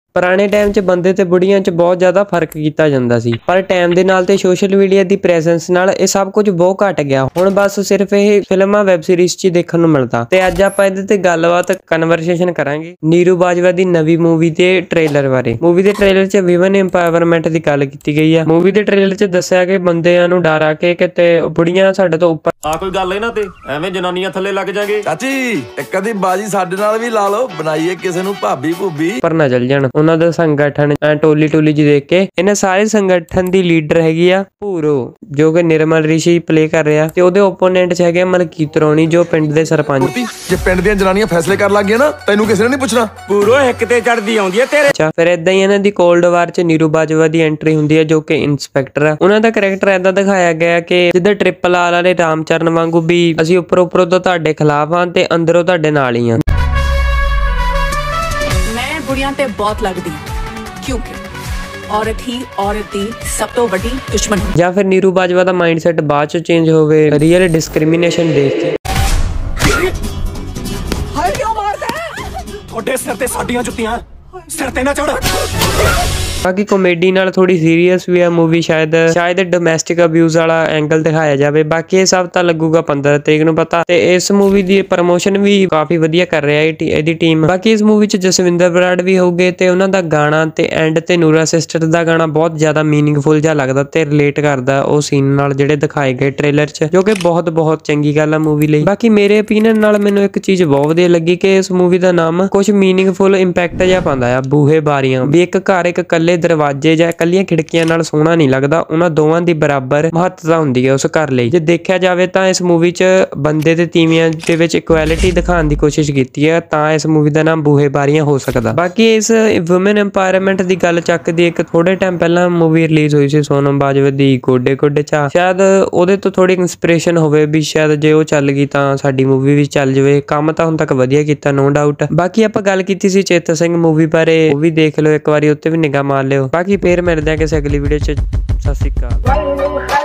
ਪੁਰਾਣੇ ਟਾਈਮ 'ਚ ਬੰਦੇ ਤੇ ਬੁੜੀਆਂ 'ਚ ਬਹੁਤ ਜ਼ਿਆਦਾ ਫਰਕ ਕੀਤਾ ਜਾਂਦਾ ਸੀ, ਪਰ ਟਾਈਮ ਦੇ ਨਾਲ ਤੇ ਸੋਸ਼ਲ ਮੀਡੀਆ ਦੀ ਪ੍ਰੈਜ਼ੈਂਸ ਨਾਲ ਇਹ ਸਭ ਕੁਝ ਬਹੁਤ ਘਟ ਗਿਆ। ਹੁਣ ਬਸ ਸਿਰਫ ਇਹ ਫਿਲਮਾਂ ਵੈਬ ਸੀਰੀਜ਼ 'ਚ ਦੇਖਣ ਨੂੰ ਮਿਲਦਾ। ਤੇ ਅੱਜ ਆਪਾਂ ਇਹਦੇ ਤੇ ਗੱਲਬਾਤ ਕਨਵਰਸੇਸ਼ਨ ਕਰਾਂਗੇ ਨੀਰੂ ਬਾਜਵਾ ਦੀ ਨਵੀਂ ਮੂਵੀ ਦੇ ਟ੍ਰੇਲਰ ਬਾਰੇ। ਮੂਵੀ ਦੇ ਟ੍ਰੇਲਰ 'ਚ ਵਿਮਨ ਇੰਪਾਵਰਮੈਂਟ ਦੀ ਗੱਲ ਕੀਤੀ ਗਈ ਆ। ਮੂਵੀ ਦੇ ਟ੍ਰੇਲਰ 'ਚ ਦੱਸਿਆ ਕਿ ਬੰਦਿਆਂ ਨੂੰ ਡਰ ਆ ਕੇ ਕਿਤੇ ਬੁੜੀਆਂ ਸਾਡੇ ਤੋਂ ਉੱਪਰ ਆ ਕੋਈ ਗੱਲ ਇਹਨਾਂ ਤੇ ਐਵੇਂ ਜਨਾਨੀਆਂ ਥੱਲੇ ਲੱਗ ਜਾਗੇ। ਚਾਚੀ ਇੱਕ ਅੱਧੀ ਬਾਜੀ ਸਾਡੇ ਨਾਲ ਵੀ ਲਾ ਲਓ, ਬਣਾਈਏ ਕਿਸੇ ਨੂੰ ਭਾਬੀ ਭੂਬੀ ਪਰ ਨਾ ਚੱਲ ਜਾਣ। ਉਹਨਾਂ ਦਾ ਸੰਗਠਨ ਟੋਲੀ ਟੋਲੀ ਜੀ ਦੇਖ ਕੇ ਇਹਨਾਂ ਸਾਰੇ ਸੰਗਠਨ ਦੀ ਲੀਡਰ ਹੈਗੀ ਆ ਭੂਰੋ, ਜੋ ਕਿ ਨਿਰਮਲ ਰਿਸ਼ੀ ਪਲੇ ਕਰ ਰਿਹਾ, ਤੇ ਉਹਦੇ ਓਪੋਨੈਂਟ 'ਚ ਹੈਗੇ ਮਲਕੀਤ ਰੋਣੀ ਜੋ ਪਿੰਡ ਦੇ ਸਰਪੰਚ। ਜੇ ਪਿੰਡ ਦੀਆਂ ਜਨਾਨੀਆਂ ਫੈਸਲੇ ਕਰਨ ਲੱਗ ਗਈਆਂ ਨਾ ਤੈਨੂੰ ਕਿਸੇ ਨੇ ਨਹੀਂ ਪੁੱਛਣਾ। ਪੂਰੋ ਇੱਕ ਤੇ ਚੜਦੀ ਆਉਂਦੀ ਹੈ ਤੇਰੇ। ਅੱਛਾ, ਫਿਰ ਏਦਾਂ ਹੀ ਇਹਨਾਂ ਦੀ ਕੋਲਡ ਵਾਰ 'ਚ ਨੀਰੂ ਬਾਜਵਾ ਦੀ ਐਂਟਰੀ ਹੁੰਦੀ ਹੈ ਜੋ ਕਿ ਇੰਸਪੈਕਟਰ ਆ। ਉਹਨਾਂ ਦਾ ਕਰੈਕਟਰ ਏਦਾਂ ਦਿਖਾਇਆ ਗਿਆ ਕਿ ਜਿੱਦਾਂ ਟ੍ਰਿਪਲ ਆਰ ਵਾਲੇ ਰਾਮਚਰਨ ਵਾਂਗੂ ਵੀ ਅਸੀਂ ਉੱਪਰੋਂ ਤੋਂ ਤੁਹਾਡੇ ਖਿਲਾਫ ਹਾਂ ਤੇ ਅੰਦਰੋਂ ਤੁਹਾਡੇ ਨਾਲ ਹੀ ਹਾਂ। ਮੈਂ ਬੁੜੀਆਂ ਤੇ ਬਹੁਤ ਲੱਗਦੀ ਕਿਉਂਕਿ ਔਰਤ ਹੀ ਔਰਤ ਦੀ ਸਭ ਤੋਂ ਵੱਡੀ ਦੁਸ਼ਮਣ ਹੈ। ਜਾਂ ਫਿਰ ਨੀਰੂ ਬਾਜਵਾ ਦਾ ਮਾਈਂਡਸੈਟ ਬਾਅਦ 'ਚ ਚੇਂਜ ਹੋਵੇ ਰੀਅਲ ਡਿਸਕ੍ਰਿਮੀਨੇਸ਼ਨ ਦੇਖ ਕੇ। ਹਾਏ ਕਿਉਂ ਮਾਰਦਾ ਤੁਹਾਡੇ ਸਿਰ ਤੇ ਸਾਡੀਆਂ ਜੁੱਤੀਆਂ, ਸਿਰ ਤੇ ਨਾ ਚੜ। ਬਾਕੀ ਕਾਮੇਡੀ ਨਾਲ ਥੋੜੀ ਸੀਰੀਅਸ ਵੀ ਆ ਮੂਵੀ। ਸ਼ਾਇਦ ਡੋਮੈਸਟਿਕ ਅਬਿਊਜ਼ ਵਾਲਾ ਐਂਗਲ ਦਿਖਾਇਆ ਜਾਵੇ। ਬਾਕੀ ਇਹ ਸਭ ਤਾਂ ਲੱਗੂਗਾ 15 ਤਰੀਕ ਨੂੰ ਪਤਾ। ਤੇ ਇਸ ਮੂਵੀ ਦੀ ਪ੍ਰਮੋਸ਼ਨ ਵੀ ਕਾਫੀ ਵਧੀਆ ਕਰ ਰਿਹਾ ਇਹਦੀ ਟੀਮ। ਬਾਕੀ ਇਸ ਮੂਵੀ 'ਚ ਜਸਵਿੰਦਰ ਬਰਾੜ ਵੀ ਹੋਊਗੇ ਤੇ ਉਹਨਾਂ ਦਾ ਗਾਣਾ ਤੇ ਐਂਡ ਤੇ ਨੂਰਾ ਸਿਸਟਰ ਦਾ ਗਾਣਾ ਬਹੁਤ ਜ਼ਿਆਦਾ ਮੀਨਿੰਗਫੁਲ ਜਿਹਾ ਲੱਗਦਾ ਤੇ ਰਿਲੇਟ ਕਰਦਾ ਉਹ ਸੀਨ ਨਾਲ ਜਿਹੜੇ ਦਿਖਾਏ ਗਏ ਟ੍ਰੇਲਰ 'ਚ, ਜੋ ਕਿ ਬਹੁਤ ਚੰਗੀ ਗੱਲ ਆ ਮੂਵੀ ਲਈ। ਬਾਕੀ ਮੇਰੇ ਓਪੀਨੀਅਨ ਨਾਲ ਮੈਨੂੰ ਇੱਕ ਚੀਜ਼ ਬਹੁਤ ਵਧੀਆ ਲੱਗੀ ਕਿ ਇਸ ਮੂਵੀ ਦਾ ਨਾਮ ਕੁਝ ਮੀਨਿੰਗਫੁਲ ਇੰਪੈਕਟ ਜਿਹਾ ਪਾਉਂਦਾ ਆ। ਬੂਹੇ ਬਾਰੀਆਂ ਵੀ ਇੱਕ ਘਰ ਇੱਕ ਦਰਵਾਜ਼ੇ ਜਾਂ ਇਕੱਲੀਆਂ ਖਿੜਕੀਆਂ ਨਾਲ ਸੋਹਣਾ ਨਹੀਂ ਲੱਗਦਾ, ਉਹਨਾਂ ਦੋਵਾਂ ਦੀ ਬਰਾਬਰ ਮਹੱਤਤਾ ਹੁੰਦੀ ਹੈ ਉਸ ਘਰ ਲਈ। ਜੇ ਦੇਖਿਆ ਜਾਵੇ ਤਾਂ ਇਸ ਮੂਵੀ 'ਚ ਬੰਦੇ ਤੇ ਤੀਵੀਆਂ ਦੇ ਵਿੱਚ ਇਕੁਐਲਿਟੀ ਦਿਖਾਉਣ ਦੀ ਕੋਸ਼ਿਸ਼ ਕੀਤੀ ਹੈ, ਤਾਂ ਇਸ ਮੂਵੀ ਦਾ ਨਾਮ ਬੂਹੇ ਬਾਰੀਆਂ ਹੋ ਸਕਦਾ। ਬਾਕੀ ਇਸ ਵੂਮਨ ਇੰਪਾਵਰਮੈਂਟ ਦੀ ਗੱਲ ਚੱਕਦੀ ਇੱਕ ਥੋੜੇ ਟਾਈਮ ਪਹਿਲਾਂ ਮੂਵੀ ਰਿਲੀਜ਼ ਹੋਈ ਸੀ ਸੋਨਮ ਬਾਜਵਾ ਦੀ ਗੋਡੇ ਗੋਡੇ ਚਾ। ਸ਼ਾਇਦ ਉਹਦੇ ਤੋਂ ਥੋੜੀ ਇੰਸਪੀਰੇਸ਼ਨ ਹੋਵੇ ਵੀ ਸ਼ਾਇਦ ਜੇ ਉਹ ਚੱਲ ਗਈ ਤਾਂ ਸਾਡੀ ਮੂਵੀ ਵੀ ਚੱਲ ਜਾਵੇ। ਕੰਮ ਤਾਂ ਹੁਣ ਤੱਕ ਵਧੀਆ ਕੀਤਾ, ਨੋ ਡਾਊਟ। ਬਾਕੀ ਆਪਾਂ ਗੱਲ ਕੀਤੀ ਸੀ ਚੇਤਰ ਸਿੰਘ ਮੂਵੀ ਬਾਰੇ, ਉਹ ਵੀ ਦੇਖ ਲਓ ਇੱਕ ਵਾਰੀ, ਉੱਤੇ ਵੀ ਨਿਗਾਹ ਮਾਰ ਲਿਓ। ਬਾਕੀ ਫੇਰ ਮਿਲਦੇ ਆ ਕਿਸੇ ਅਗਲੀ ਵੀਡੀਓ 'ਚ। ਸਤਿ ਸ਼੍ਰੀ ਅਕਾਲ।